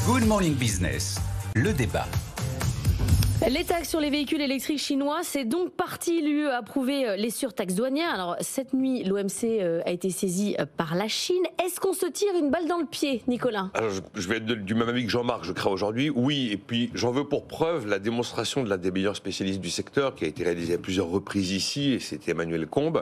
Good Morning Business, le débat. Les taxes sur les véhicules électriques chinois, c'est donc parti. L'UE a approuvé les surtaxes douanières. Alors, cette nuit, l'OMC a été saisi par la Chine. Est-ce qu'on se tire une balle dans le pied, Nicolas? Alors, je vais être du même avis que Jean-Marc, je crains aujourd'hui. Oui, et puis j'en veux pour preuve la démonstration de l'un des meilleurs spécialistes du secteur, qui a été réalisée à plusieurs reprises ici, et c'était Emmanuel Combe.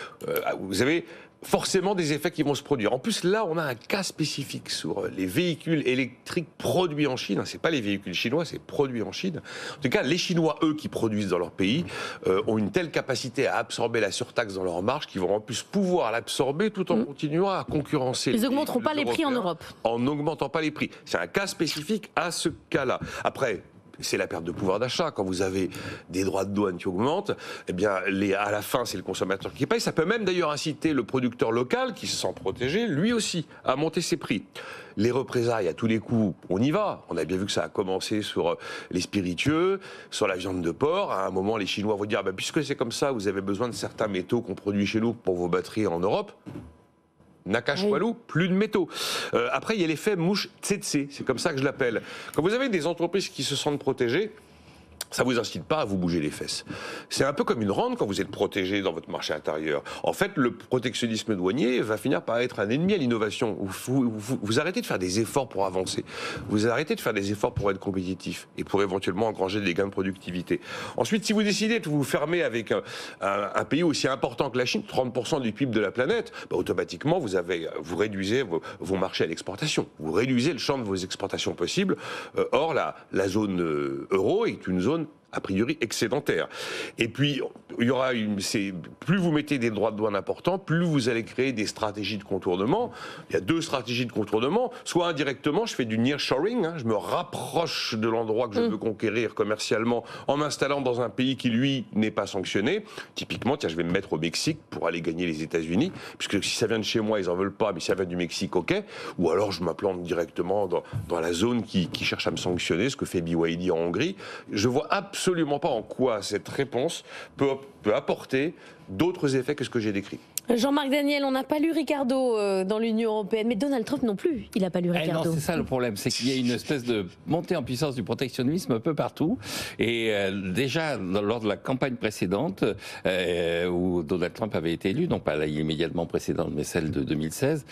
Vous avez forcément des effets qui vont se produire. En plus, là, on a un cas spécifique sur les véhicules électriques produits en Chine. C'est pas les véhicules chinois, c'est produits en Chine. En tout cas, les Chinois, eux, qui produisent dans leur pays, ont une telle capacité à absorber la surtaxe dans leur marge qu'ils vont en plus pouvoir l'absorber tout en continuant à concurrencer. Ils n'augmenteront pas les prix en Europe. En n'augmentant pas les prix. C'est un cas spécifique à ce cas-là. Après, c'est la perte de pouvoir d'achat. Quand vous avez des droits de douane qui augmentent, eh bien, à la fin, c'est le consommateur qui paye. Ça peut même d'ailleurs inciter le producteur local, qui se sent protégé, lui aussi, à monter ses prix. Les représailles, à tous les coups, on y va. On a bien vu que ça a commencé sur les spiritueux, sur la viande de porc. À un moment, les Chinois vont dire, puisque c'est comme ça, vous avez besoin de certains métaux qu'on produit chez nous pour vos batteries en Europe. Nakash-Walou, plus de métaux. Après, il y a l'effet mouche tsetse, c'est comme ça que je l'appelle. Quand vous avez des entreprises qui se sentent protégées, ça ne vous incite pas à vous bouger les fesses. C'est un peu comme une rente quand vous êtes protégé dans votre marché intérieur. En fait, le protectionnisme douanier va finir par être un ennemi à l'innovation. Vous arrêtez de faire des efforts pour avancer. Vous arrêtez de faire des efforts pour être compétitif et pour éventuellement engranger des gains de productivité. Ensuite, si vous décidez de vous fermer avec un pays aussi important que la Chine, 30% du PIB de la planète, automatiquement, vous réduisez vos marchés à l'exportation. Vous réduisez le champ de vos exportations possibles. Or, la zone euro est une zone a priori excédentaire. Et puis, il y aura plus vous mettez des droits de douane importants, plus vous allez créer des stratégies de contournement. Il y a deux stratégies de contournement. Soit indirectement, je fais du nearshoring, je me rapproche de l'endroit que je veux conquérir commercialement en m'installant dans un pays qui, lui, n'est pas sanctionné. Typiquement, je vais me mettre au Mexique pour aller gagner les États-Unis, puisque si ça vient de chez moi, ils n'en veulent pas, mais si ça vient du Mexique, ok. Ou alors, je m'implante directement dans la zone qui cherche à me sanctionner, ce que fait BYD en Hongrie. Je vois absolument pas en quoi cette réponse peut apporter d'autres effets que ce que j'ai décrit. Jean-Marc Daniel, on n'a pas lu Ricardo dans l'Union européenne, mais Donald Trump non plus, il n'a pas lu Ricardo. Non, c'est ça le problème, c'est qu'il y a une espèce de montée en puissance du protectionnisme un peu partout. Et déjà, lors de la campagne précédente, où Donald Trump avait été élu, non pas immédiatement précédente, mais celle de 2016,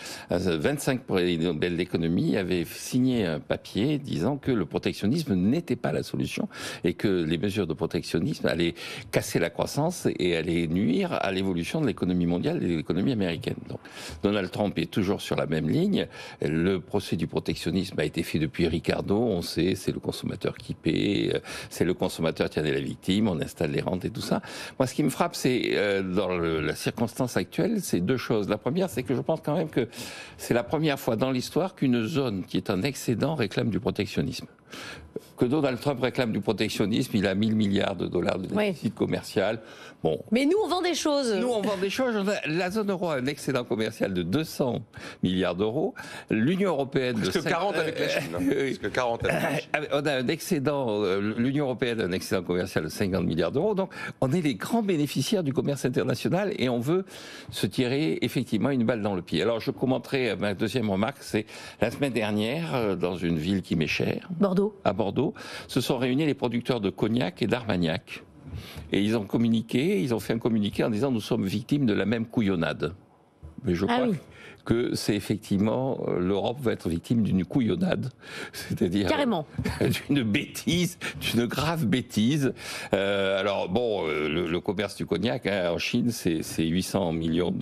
25 prix Nobel d'économie avaient signé un papier disant que le protectionnisme n'était pas la solution et que les mesures de protectionnisme allaient casser la croissance et allaient nuire à l'évolution de l'économie mondiale de l'économie américaine. Donc, Donald Trump est toujours sur la même ligne. Le procès du protectionnisme a été fait depuis Ricardo. On sait, c'est le consommateur qui paie, c'est le consommateur qui en est la victime, on installe les rentes et tout ça. Moi, ce qui me frappe, c'est dans la circonstance actuelle, c'est deux choses. La première, c'est que je pense quand même que c'est la première fois dans l'histoire qu'une zone qui est en excédent réclame du protectionnisme. Que Donald Trump réclame du protectionnisme, il a 1000 milliards de dollars de déficit commercial. Bon. Mais nous, on vend des choses. Nous, on vend des choses. La zone euro a un excédent commercial de 200 milliards d'euros. L'Union européenne... Parce que 40 avec la Chine. Parce que 40 avec la Chine. On a un excédent... L'Union européenne a un excédent commercial de 50 milliards d'euros. Donc, on est les grands bénéficiaires du commerce international et on veut se tirer effectivement une balle dans le pied. Alors, je commenterai ma deuxième remarque, c'est la semaine dernière, dans une ville qui m'est chère... Bordeaux. À Bordeaux, se sont réunis les producteurs de cognac et d'armagnac. Et ils ont fait un communiqué en disant nous sommes victimes de la même couillonnade. Mais je crois que c'est effectivement, l'Europe va être victime d'une couillonnade, c'est-à-dire carrément d'une bêtise, d'une grave bêtise. Alors bon, le commerce du cognac en Chine, c'est 800 millions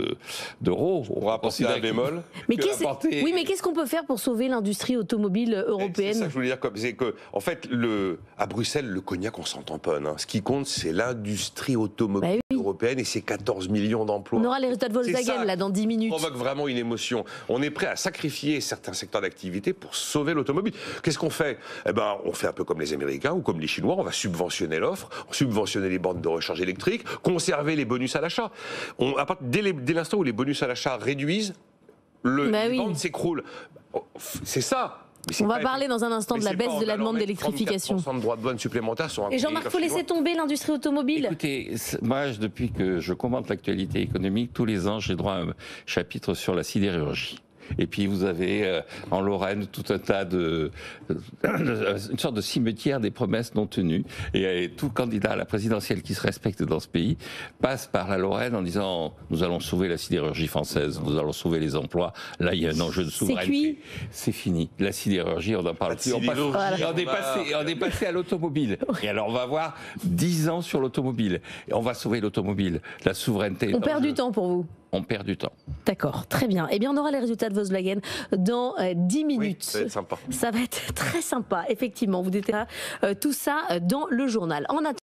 d'euros. On va apporter un bémol. Mais qu'est-ce qu'on peut faire pour sauver l'industrie automobile européenne? C'est ça que je voulais dire, c'est que en fait, à Bruxelles, le cognac, on s'en tamponne. Ce qui compte, c'est l'industrie automobile européenne et ses 14 millions d'emplois. On aura les résultats de Volkswagen là dans 10 minutes. Provoque vraiment une émotion. On est prêt à sacrifier certains secteurs d'activité pour sauver l'automobile. Qu'est-ce qu'on fait? On fait un peu comme les Américains ou comme les Chinois. On va subventionner l'offre, subventionner les bornes de recharge électrique, conserver les bonus à l'achat. Dès l'instant où les bonus à l'achat réduisent, les ventes s'écroulent. C'est ça. On va parler dans un instant de la baisse de la demande d'électrification. 34% de droits de douane supplémentaires sur un Et Jean-Marc, il faut laisser tomber l'industrie automobile. Écoutez, moi, depuis que je commente l'actualité économique, tous les ans, j'ai droit à un chapitre sur la sidérurgie. Et puis vous avez en Lorraine tout un tas une sorte de cimetière des promesses non tenues. Et tout candidat à la présidentielle qui se respecte dans ce pays passe par la Lorraine en disant nous allons sauver la sidérurgie française, nous allons sauver les emplois. Là, il y a un enjeu de souveraineté. C'est fini. La sidérurgie, on n'en parle plus. On est passé à l'automobile. Et alors, on va avoir 10 ans sur l'automobile. Et on va sauver l'automobile. La souveraineté. On perd du temps pour vous. On perd du temps. D'accord, très bien. Eh bien, on aura les résultats de Volkswagen dans 10 minutes. Oui, ça va être sympa. Ça va être très sympa, effectivement. Vous détaillerez tout ça dans le journal. En attendant,